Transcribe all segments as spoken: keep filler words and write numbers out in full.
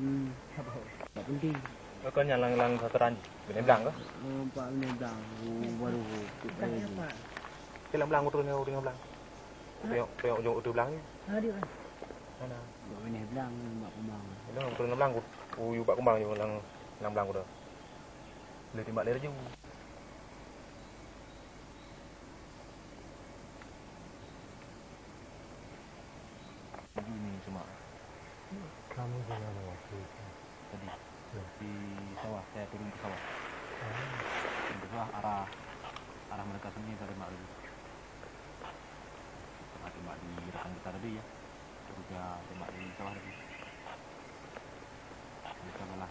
Hmm, tak penting. Kau yang lang-lang sataran benem belang ke? Oh, Pak benem belang. Baru kut lagi. Cái belang turun yang turun belang. Tengok tengok ujung itu belang ni. Ha dia kan. Mana? Buat benem belang mak kembang. Itu turun belang kut. Uyu pak kembang je lang lang belang kut dah. Boleh timbak dia je. Ini cuma. Kamu di mana waktu itu? Tadi di sawah, saya turun ke sawah. Turun ke sawah arah arah mereka sini saya tembak lagi. Setelah tembak di rekan kita tadi ya, baru dia tembak di sawah tadi. Bisa malah.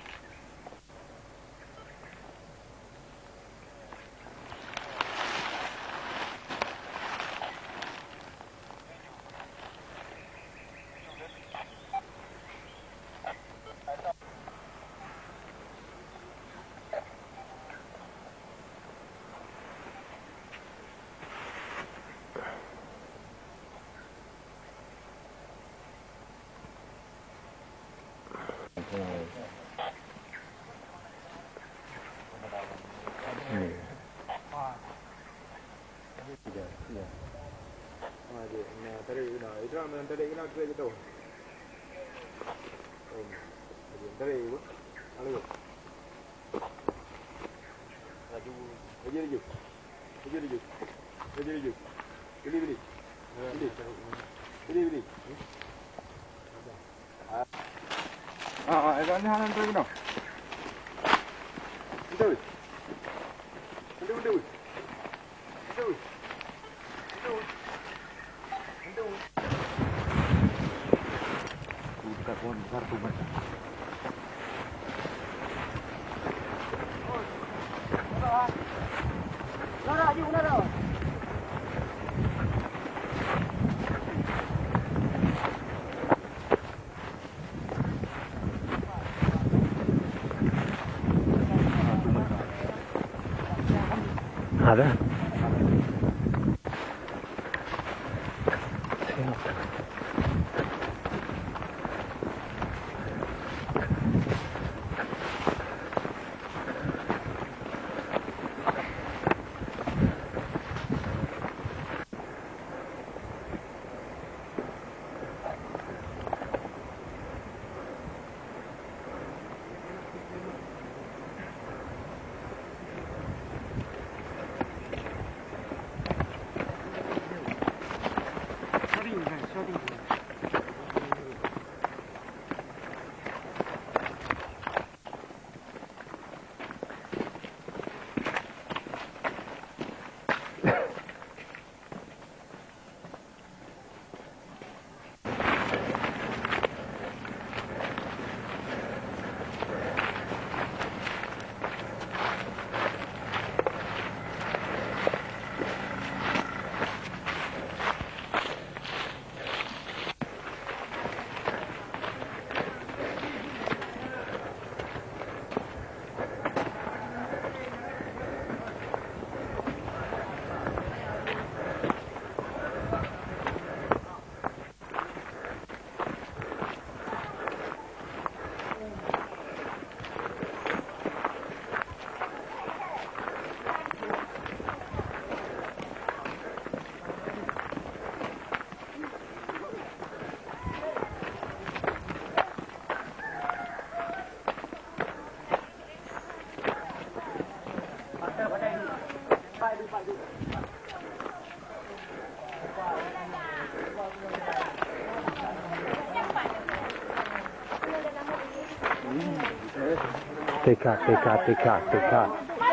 Tadi kena kerja tu. Oh, tadi ibu, lalu. Laju, laju laju, laju laju, laju laju. Beli beli, beli, beli beli. Ah, ah, ini hanan tu kena. Itu, itu, itu, itu, itu, itu. Pohon besar tu macam. Lara je, lara. Ada. Tekak, tekak, tekak, tekak.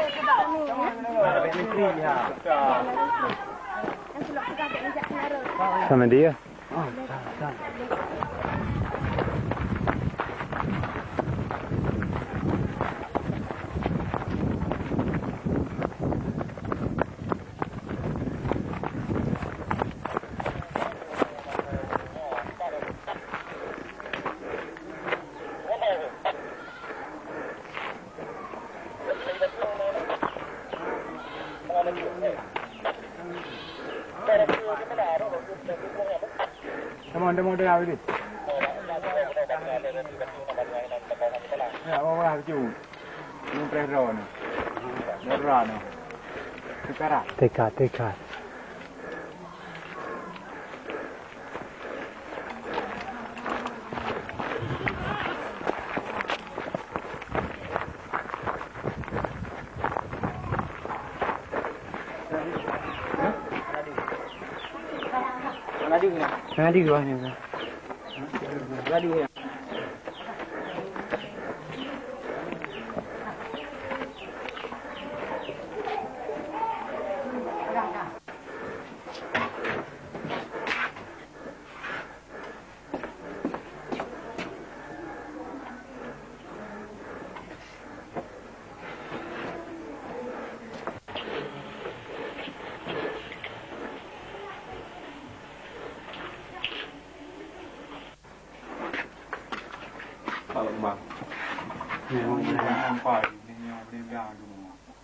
Sama dia? Oh, tak, tak. Come on, come on, come on. apa-apa tu. Ini prero ni. Merah ni. Sekarang. Dekat, dekat. Ngadi ni. Ngadi gua ni. Ngadi ni. Kalau bang, memang nampak ini yang berbeda dulu.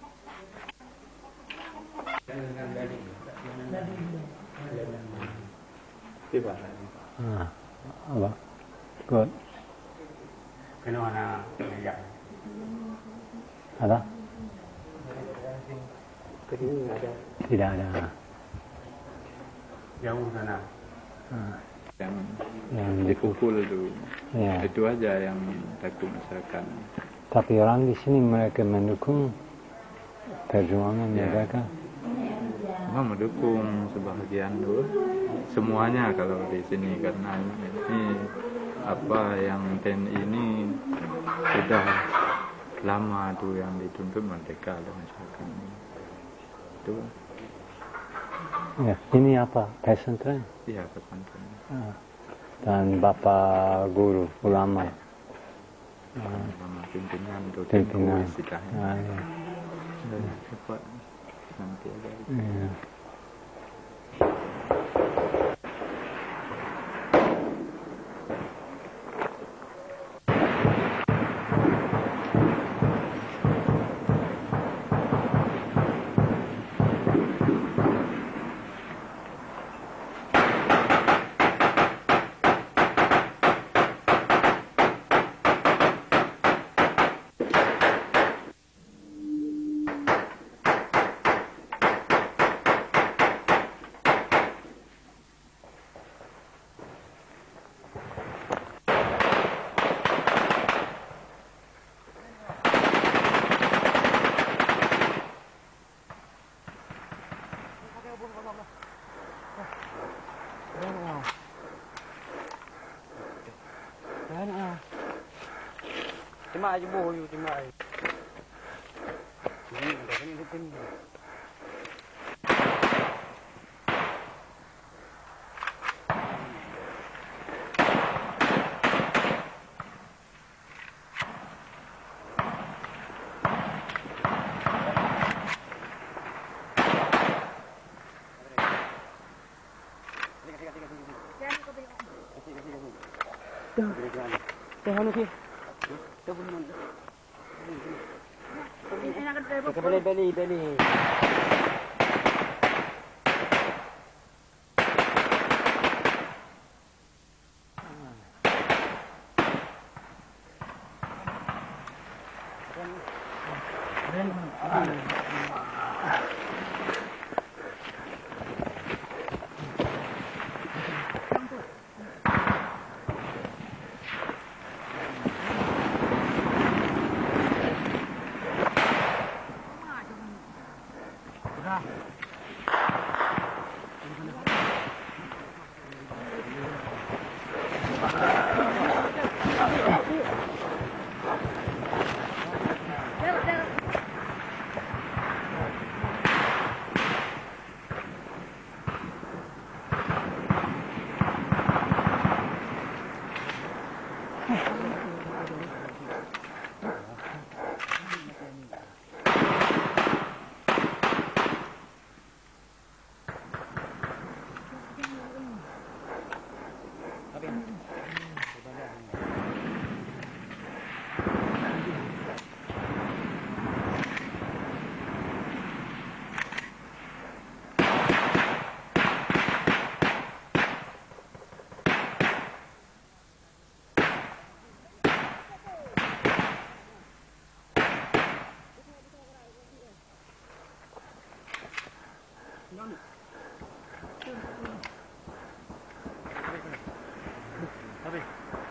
Tiba. Ah, apa? Good. Kena nak ya. Ada? Kedua ada. Tidak ada. Jauh sana. Ah, yang yang dipukul tu, ya. itu aja yang takut masyarakat. Tapi orang di sini mereka mendukung perjuangan Ya. mereka. Memang mendukung sebahagian tu, semuanya kalau di sini karena ini apa yang T N I ini sudah lama tu yang dituntut merdeka oleh masyarakat ini. Itu Ya, ini apa? Pesantren? ya pesantren. Ah. Dan Bapak Guru Ulama. Ah, Lama pimpinan tu pimpinan. tempo istilahnya. Ah, ya. Dan cepat nanti ada. Ya. Cuma aja boh you cuma. Ini dah ni ni. Jangan lupa. Beli beli beli. Habis.